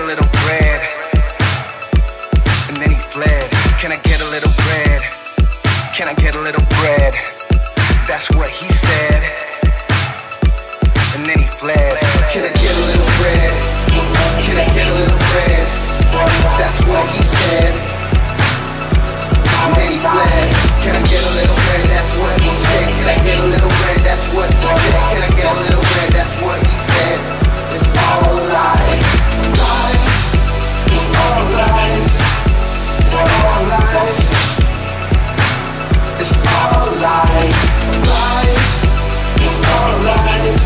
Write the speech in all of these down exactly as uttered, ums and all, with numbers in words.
a little bread? And then he fled. Can I get a little bread? Can I get a little bread? That's what he said. And then he fled. Can I get a little bread? Can I get a little bread? That's what he said. And then he fled. Can I get a little bread? That's what he said. Can I get a little bread? That's what he said. Can I get a little bread? That's what he said. It's all lies. Lies. It's all lies. It's all lies. It's all lies. Lies. It's all lies.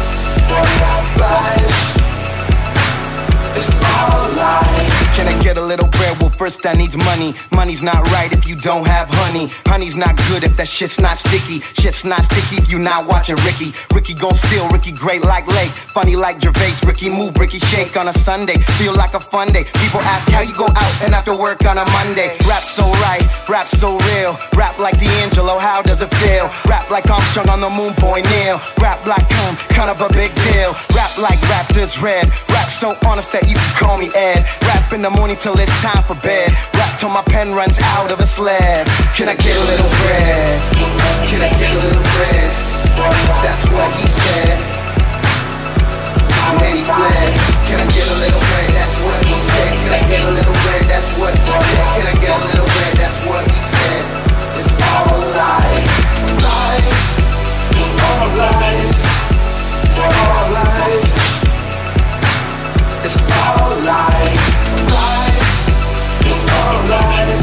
Lies. It's all lies. Can I get a little bread? Well, first I need money. Money's not right if you don't have honey. Honey's not good if that shit's not sticky. Shit's not sticky if you not watching Ricky. Ricky gon' steal, Ricky great like Lake. Funny like Gervais, Ricky move, Ricky shake on a Sunday. Feel like a fun day. People ask how you go out and after work on a Monday. Rap so right, rap so real. Rap like D'Angelo, how does it feel? Rap like Armstrong on the moon, boy Neil. Rap like I'm kind of a big deal. Rap like Raptors red. Rap so honest that you can call me Ed. Rap in the morning till it's time for bed. Rap till my pen runs out of its lead. Can I get a little bread? Can I get a little bread? That's what he said. And then he fled. Can I get a little bread? That's what he said. Can I get a little bread? That's what he said. Can I get a little bread? That's what he said. It's all lies. Lies. It's all lies. It's all lies. It's all lies. Lies. It's all lies.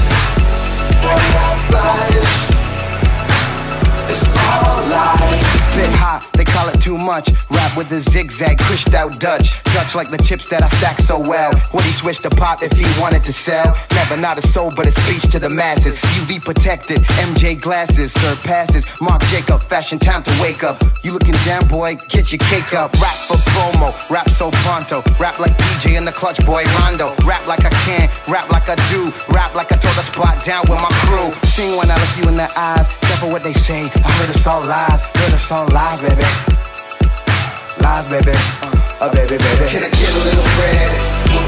Lies. It's all lies. Bit hot, they call it too much. Rap with a zigzag, crished out Dutch. Dutch like the chips that I stack so well. Would he switch to pop if he wanted to sell? Never, not a soul, but a speech to the masses. U V protected, M J glasses, serve passes. Marc Jacob, fashion time to wake up. You looking down, boy, get your cake up. Rap for promo, rap so pronto. Rap like P J in the clutch, boy, Rondo. Rap like I can, rap like I do. Rap like I tore the spot down with my crew. Sing when I look you in the eyes. Careful what they say, I heard it's all lies. Heard it's all lies, baby. Lies, baby. Uh, uh, baby, baby. Can I get a little bread?